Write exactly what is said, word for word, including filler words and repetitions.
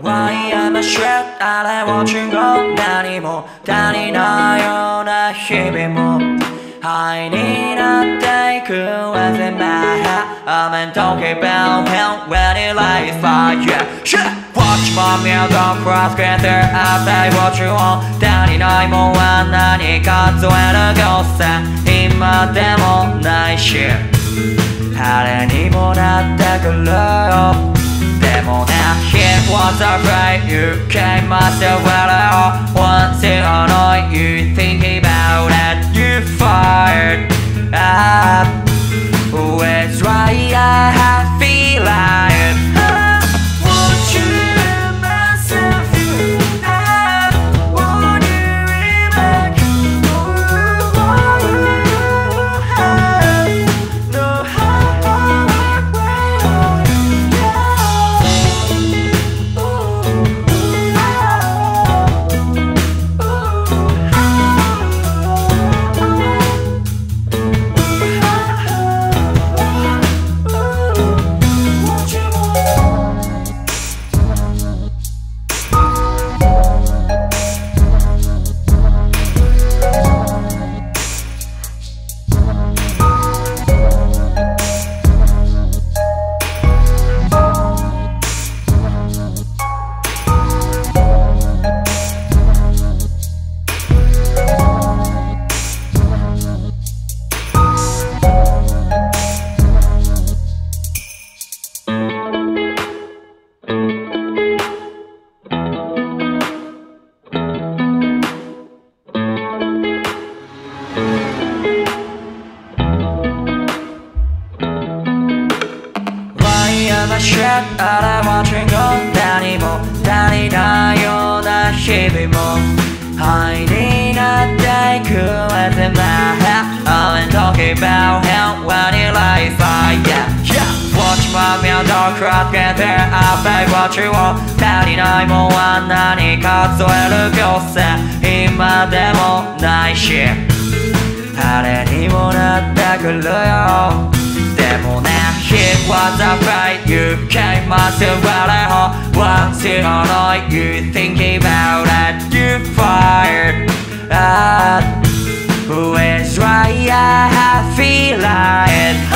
Why am I stressed? あれを違う何も足りないような日々も灰になっていく What's in my head? I'm in talking about hell when it lights fire yeah. Watch my mirror don't cross get there I say what you want 足りないもんは何数える行さ今でもないし晴れにもなってくるよでもね He was afraid you came myself well out Once you annoy you think about it You fired up It's right I feel like Won't you let myself feel that Won't you really makeあれは違う何も足りないような日々も灰になっていく What's in my head? I'm talking about hell when it lights fire yeah. Watch my mirror don't cross get there I say what you want 足りないもんは何数える行さ今でもないし晴れにもなってくるよでもね He was afraid you came myself well at home Once you annoy you think about it You fired up Who is right I feel like